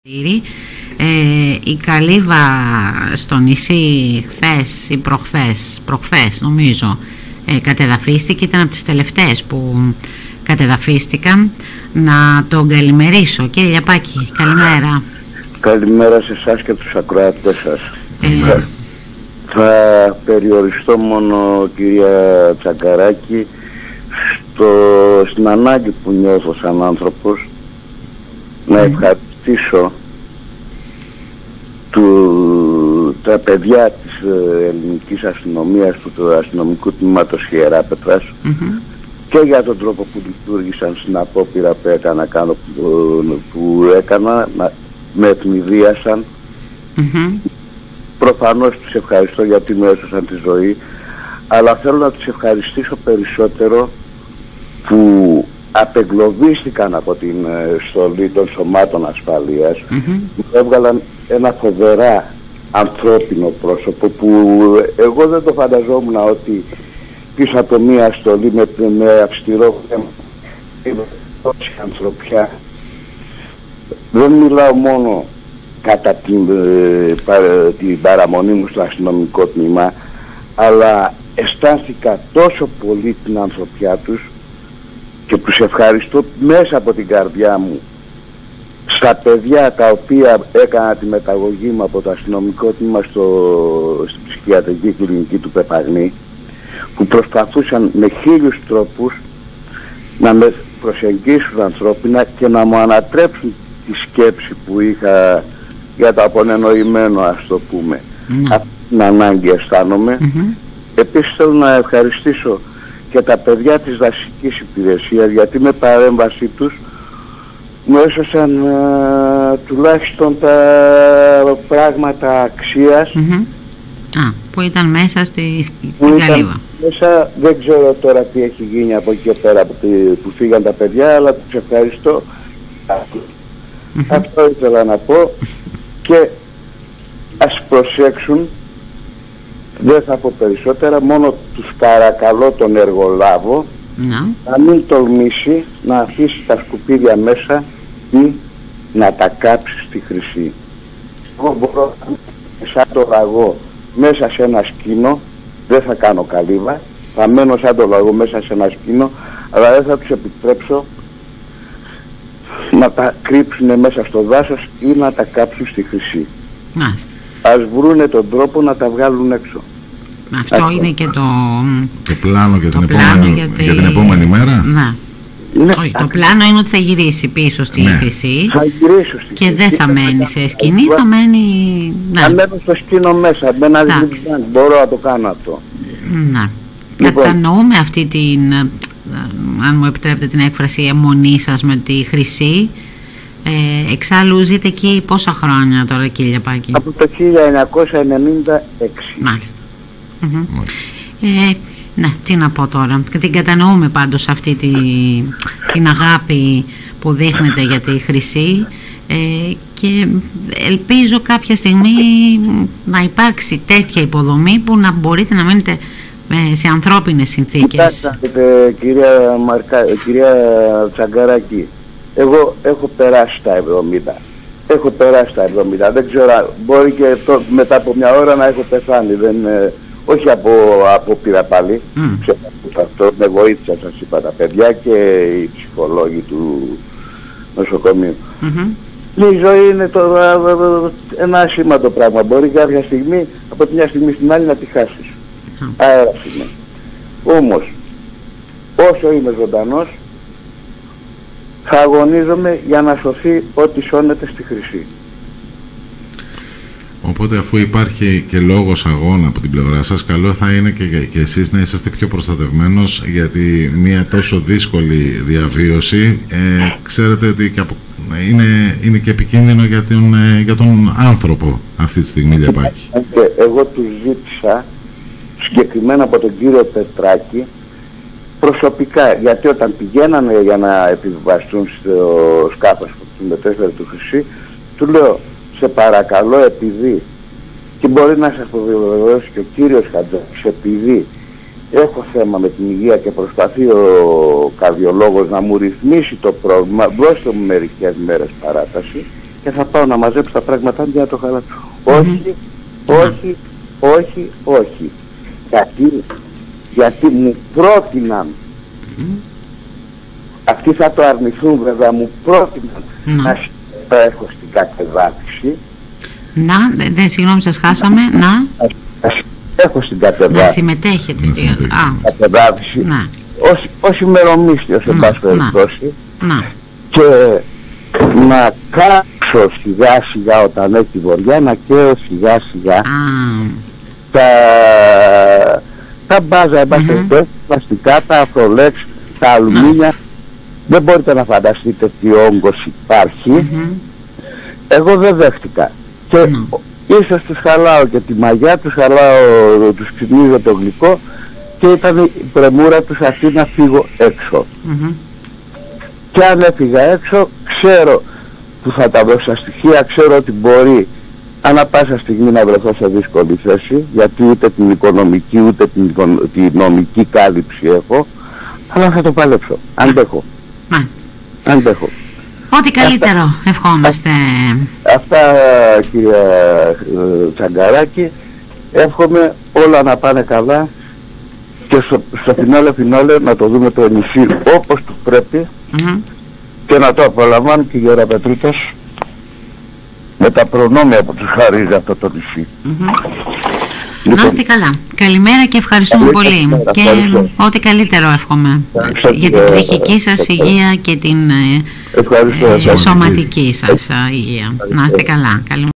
Η καλύβα στο νησί χθες ή προχθές νομίζω κατεδαφίστηκε, ήταν από τις τελευταίες που κατεδαφίστηκαν. Να τον καλημερίσω. Κύριε Λιαπάκη, καλημέρα. Καλημέρα σε εσάς και τους ακροατές σας. Θα περιοριστώ μόνο, κυρία Τσαγκαράκη, στην ανάγκη που νιώθω σαν άνθρωπος να ευχαριστήσω τα παιδιά της ελληνικής αστυνομίας, του αστυνομικού τμήματος Ιεράπετρας, και για τον τρόπο που λειτουργήσαν στην απόπειρα που έκανα, με ευνηδίασαν. Προφανώς τους ευχαριστώ γιατί μου έσωσαν τη ζωή, αλλά θέλω να τους ευχαριστήσω περισσότερο που απεγκλωβίστηκαν από την στολή των σωμάτων ασφαλείας, που έβγαλαν ένα φοβερά ανθρώπινο πρόσωπο που εγώ δεν το φανταζόμουν ότι πίσω από μία στολή με αυστηρό τόση ανθρωπιά. Δεν μιλάω μόνο κατά την παραμονή μου στο αστυνομικό τμήμα, αλλά αισθάνθηκα τόσο πολύ την ανθρωπιά τους και τους ευχαριστώ μέσα από την καρδιά μου στα παιδιά τα οποία έκανα τη μεταγωγή μου από το αστυνομικό τμήμα στην ψυχιατρική κλινική του Πεπαγνή, που προσπαθούσαν με 1000 τρόπους να με προσεγγίσουν ανθρώπινα και να μου ανατρέψουν τη σκέψη που είχα για το απονενοημένο, ας το πούμε. Αυτή την ανάγκη αισθάνομαι. Επίσης θέλω να ευχαριστήσω και τα παιδιά της δασικής υπηρεσίας, γιατί με παρέμβασή τους μου έσωσαν τουλάχιστον τα πράγματα αξίας που ήταν μέσα στην καλύβα. Μέσα, δεν ξέρω τώρα τι έχει γίνει από εκεί πέρα που φύγαν τα παιδιά, αλλά τους ευχαριστώ. Αυτό ήθελα να πω. Και ας προσέξουν, δεν θα πω περισσότερα, μόνο τους παρακαλώ τον εργολάβο να μην τολμήσει να αφήσει τα σκουπίδια μέσα ή να τα κάψει στη χρυσή. Εγώ μπορώ σαν το λαγό μέσα σε ένα σκήνο, δεν θα κάνω καλύβα, θα μένω σαν το λαγό μέσα σε ένα σκήνο, αλλά δεν θα τους επιτρέψω να τα κρύψουν μέσα στο δάσος ή να τα κάψουν στη χρυσή. Ας βρούνε τον τρόπο να τα βγάλουν έξω. Αυτό είναι και το πλάνο για την επόμενη μέρα. Το πλάνο είναι ότι θα γυρίσει πίσω στη χρυσή και δεν θα μένει σε σκηνή, θα μένει... Θα μένω στο σκήνο μέσα, μπορώ να το κάνω αυτό. Κατανοούμε αυτή την, αν μου επιτρέπετε την έκφραση, αιμονή σας με τη χρυσή. Εξάλλου ζείτε εκεί πόσα χρόνια τώρα, κύριε Λιαπάκη? Από το 1996. Μάλιστα. Ναι, τι να πω τώρα. Την κατανοούμε πάντως αυτή την αγάπη που δείχνετε για τη χρυσή, και ελπίζω κάποια στιγμή να υπάρξει τέτοια υποδομή που να μπορείτε να μένετε σε ανθρώπινες συνθήκες. Κοιτάξτε, κυρία Τσαγκαράκη, εγώ έχω περάσει τα 70. Δεν ξέρω, μπορεί και μετά από μια ώρα να έχω πεθάνει. Όχι από πήρα πάλι. Αυτό με βοήθησαν, σας είπα, τα παιδιά και οι ψυχολόγοι του νοσοκομείου. Η ζωή είναι ένα ασήμαντο πράγμα. Μπορεί κάποια στιγμή, από τη μια στιγμή στην άλλη, να τη χάσεις. Αέρας είναι. Όμως, όσο είμαι ζωντανός, θα αγωνίζομαι για να σωθεί ό,τι σώνεται στη χρυσή. Οπότε, αφού υπάρχει και λόγος αγώνα από την πλευρά σας, καλό θα είναι και εσείς να είσαστε πιο προστατευμένος, γιατί μια τόσο δύσκολη διαβίωση, ξέρετε ότι είναι και επικίνδυνο για τον άνθρωπο αυτή τη στιγμή, Λιαπάκη. Εγώ τους ζήτησα συγκεκριμένα από τον κύριο Πετράκη προσωπικά, γιατί όταν πηγαίνανε για να επιβιβαστούν στο σκάφος που του μετέφερε του Χρυσή, του λέω, σε παρακαλώ, επειδή, και μπορεί να σας το βεβαιώσει και ο κύριος Χατζάκης, επειδή έχω θέμα με την υγεία και προσπαθεί ο καρδιολόγος να μου ρυθμίσει το πρόβλημα, δώστε μου μερικές μέρες παράταση και θα πάω να μαζέψω τα πράγματα για να το χαλάσω. Όχι, όχι, όχι, όχι. Γιατί μου πρότειναν, αυτοί θα το αρνηθούν βέβαια, μου πρότειναν να συμμετέχω στην κατεδάφιση. Να, συγγνώμη, σας χάσαμε. Να συμμετέχω στην κατεδάφιση. Να συμμετέχετε στην κατεδάφιση. Ως ημερομίσθιος, εν πάση περιπτώσει. Και να κάψω σιγά σιγά όταν έχει βοριά, να καίω σιγά σιγά τα μπάζα, εν πάση περιπτώσει, πλαστικά, τα αφρολέξ, τα αλουμίνια. Δεν μπορείτε να φανταστείτε τι όγκος υπάρχει. Εγώ δεν δέχτηκα. Και ίσως τους χαλάω και τη μαγιά, τους χαλάω, τους ξυπνίζω το γλυκό, και ήταν η πρεμούρα τους αυτή να φύγω έξω. Και αν έφυγα έξω, ξέρω που θα τα βρω στα στοιχεία, ξέρω ότι μπορεί ανά πάσα στιγμή να βρεθώ σε δύσκολη θέση, γιατί ούτε την οικονομική ούτε την νομική κάλυψη έχω, αλλά θα το παλέψω. Αντέχω. Αντέχω. Ό,τι καλύτερο ευχόμαστε. Αυτά, κυρία Τσαγκαράκη, εύχομαι όλα να πάνε καλά και στο φινάλε να το δούμε το νησί όπως του πρέπει και να το απολαμβάνουν και οι γεραπετρίτες με τα προνόμια που τους χαρίζει αυτό το νησί. Να είστε καλά. Καλημέρα και ευχαριστούμε πολύ. Και ό,τι καλύτερο εύχομαι για την ψυχική σας υγεία και την σωματική σας υγεία. Να είστε καλά.